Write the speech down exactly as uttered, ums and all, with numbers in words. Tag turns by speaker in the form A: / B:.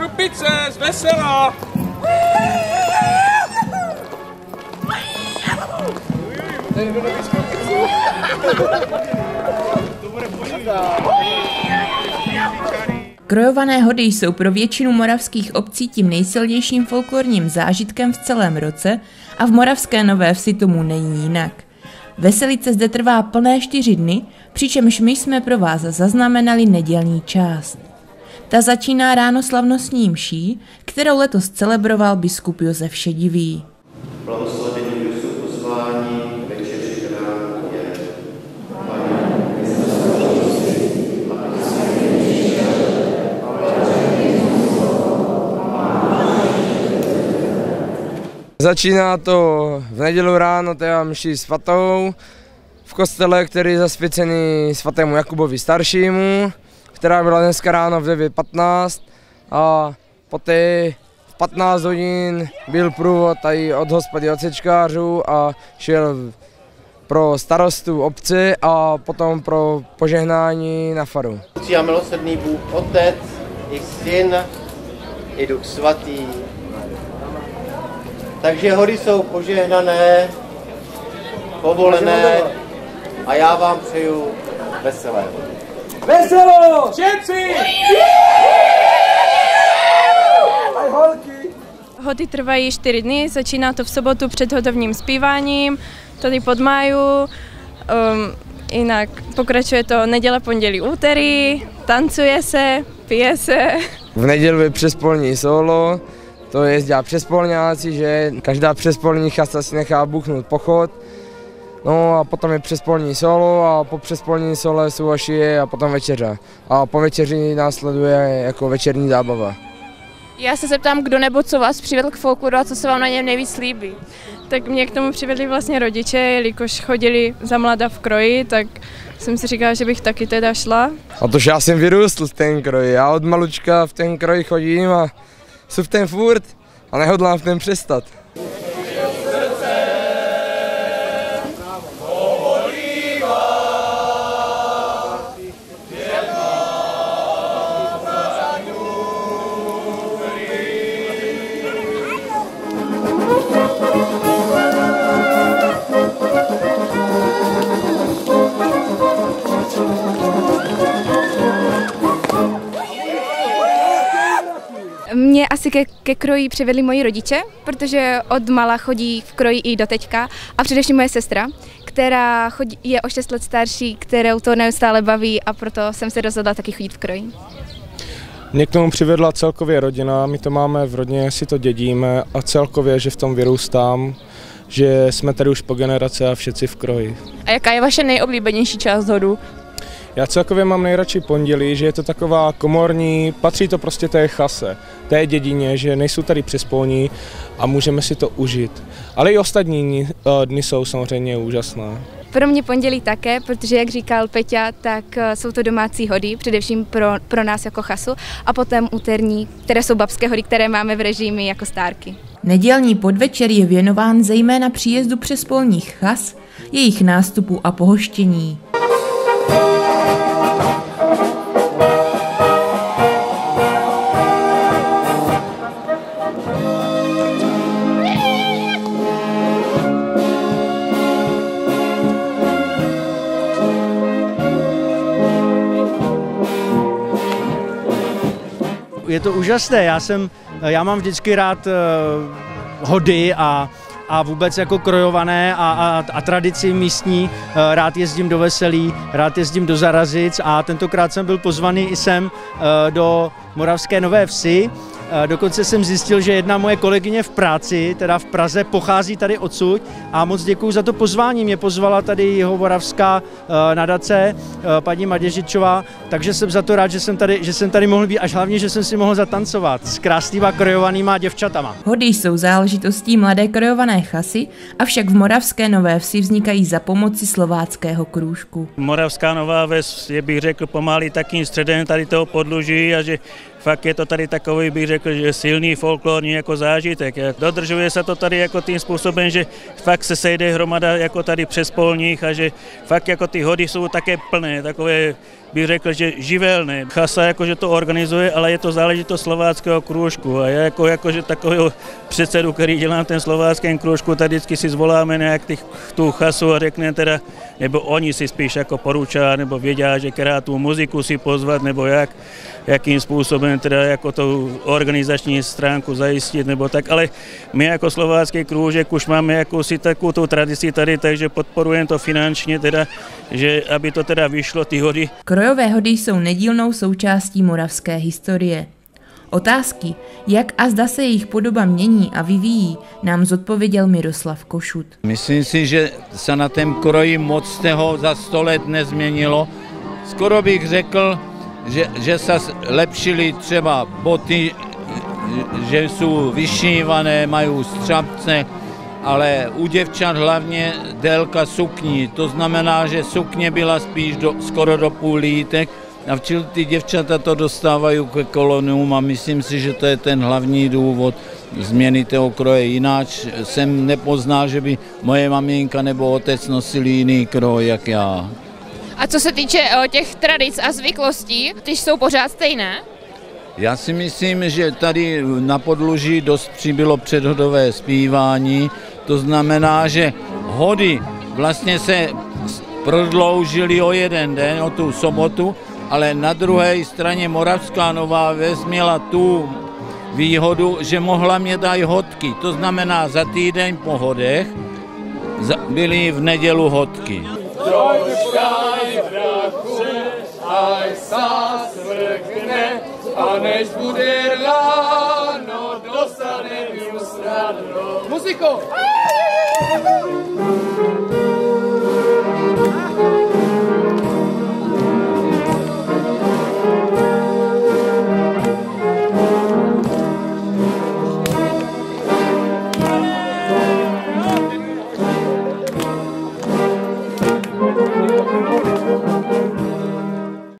A: Trupice, z vesela!
B: Krojované hody jsou pro většinu moravských obcí tím nejsilnějším folklorním zážitkem v celém roce a v Moravské Nové Vsi tomu není jinak. Veselice zde trvá plné čtyři dny, přičemž my jsme pro vás zaznamenali nedělní část. Ta začíná ráno slavnostní mší, kterou letos celebroval biskup Josef Šedivý.
C: Blahoslavení jsou pozvání večeři, která je
D: Začíná to v neděli ráno, teda mší svatou, v kostele, který je zasvěcený svatému Jakubovi staršímu, která byla dneska ráno v devět patnáct a poté v patnáct hodin byl průvod tady od hospody od sečkářů a šel pro starostu obce a potom pro požehnání na faru.
C: A milosrdný Bůh, Otec i Syn i Duch Svatý. Takže hory jsou požehnané, povolené a já vám přeju veselé.
A: Veselo! Všetci! Aj holky!
E: Hody trvají čtyři dny, začíná to v sobotu před hodovním zpíváním, tady pod máju, um, jinak pokračuje to neděle, pondělí, úterý, tancuje se, pije se.
D: V neděli je přespolní solo, to jezdí přespolňáci, že každá přespolní chasta si nechá buchnout pochod. No a potom je přespolní solo a po přespolní sole jsou ašie a potom večeře. A po večeři následuje jako večerní zábava.
E: Já se zeptám, kdo nebo co vás přivedl k folkloru a co se vám na něm nejvíc líbí. Tak mě k tomu přivedli vlastně rodiče, jelikož chodili za mlada v kroji, tak jsem si říkala, že bych taky teda šla.
D: A tož já jsem vyrůstl v ten kroji, já od malučka v ten kroji chodím a jsem v ten furt a nehodlám v ten přestat.
F: Mě asi ke, ke kroji přivedli moji rodiče, protože od mala chodí v kroji i do teďka a především moje sestra, která chodí, je o šest let starší, kterou to neustále baví a proto jsem se rozhodla taky chodit v kroji.
G: Mě k tomu přivedla celkově rodina, my to máme v rodině, si to dědíme a celkově, že v tom vyrůstám, že jsme tady už po generace a všetci v kroji.
E: A jaká je vaše nejoblíbenější část hodu?
G: Já celkově mám nejradši pondělí, že je to taková komorní, patří to prostě té chase, té dědině, že nejsou tady přespolní a můžeme si to užít. Ale i ostatní dny jsou samozřejmě úžasné.
F: Pro mě pondělí také, protože jak říkal Peťa, tak jsou to domácí hody, především pro, pro nás jako chasu a potom úterní, které jsou babské hody, které máme v režimy jako stárky.
B: Nedělní podvečer je věnován zejména příjezdu přespolních chas, jejich nástupu a pohoštění.
H: Je to úžasné, já, jsem, já mám vždycky rád uh, hody a, a vůbec jako krojované a, a, a tradici místní. Uh, rád jezdím do Veselí, rád jezdím do Zarazic a tentokrát jsem byl pozvaný i sem uh, do Moravské Nové Vsi. Dokonce jsem zjistil, že jedna moje kolegyně v práci, teda v Praze, pochází tady odsud a moc děkuju za to pozvání. Mě pozvala tady jihomoravská nadace, paní Maděžičová, takže jsem za to rád, že jsem tady, že jsem tady mohl být, až hlavně, že jsem si mohl zatancovat s krásnýma krojovanýma děvčatama.
B: Hody jsou záležitostí mladé krojované chasy, avšak v Moravské Nové Vsi vznikají za pomoci slováckého krůžku.
I: Moravská Nová Ves je, bych řekl, pomalý takým středem tady toho podluží a že fakt je to tady takový, bych řekl, že silný folklorní jako zážitek. Dodržuje se to tady jako tím způsobem, že fakt se sejde hromada jako tady přespolních a že fakt jako ty hody jsou také plné, takové bych řekl, že živelné. Chasa jakože to organizuje, ale je to záležitost slováckého krůžku a já jako, jakože takového předsedu, který dělám ten slováckém krůžku, tak vždycky si zvoláme nějak těch, tu chasu a řekne teda, nebo oni si spíš jako poručá, nebo vědí, že která tu muziku si pozvat, nebo jak, jakým způsobem teda jako tu organizační stránku zajistit, nebo tak, ale my jako slovácký krůžek už máme jakousi takovou tu tradici tady, takže podporujeme to finančně teda, že aby to teda vyšlo ty hody.
B: Krojové hody jsou nedílnou součástí moravské historie. Otázky, jak a zda se jejich podoba mění a vyvíjí, nám zodpověděl Miroslav Košut.
J: Myslím si, že se na tom kroji moc toho za sto let nezměnilo. Skoro bych řekl, že, že se lepšily třeba boty, že jsou vyšívané, mají střapce, ale u děvčat hlavně délka sukní. To znamená, že sukně byla spíš do, skoro do půl lítek a včil ty děvčata to dostávají ke kolonům a myslím si, že to je ten hlavní důvod změny toho kroje. Jináč jsem nepoznal, že by moje maminka nebo otec nosili jiný kroj, jak já.
K: A co se týče těch tradic a zvyklostí, ty jsou pořád stejné?
J: Já si myslím, že tady na podluží dost přibylo předhodové zpívání, to znamená, že hody vlastně se prodloužily o jeden den, o tu sobotu, ale na druhé straně Moravská Nová Ves měla tu výhodu, že mohla mít aj hodky, to znamená za týden po hodech byly v nedělu hodky.
A: Troškaj, bratře, aj sa svrkne, a než bude ráno, dostanem ju snadno. Muziko!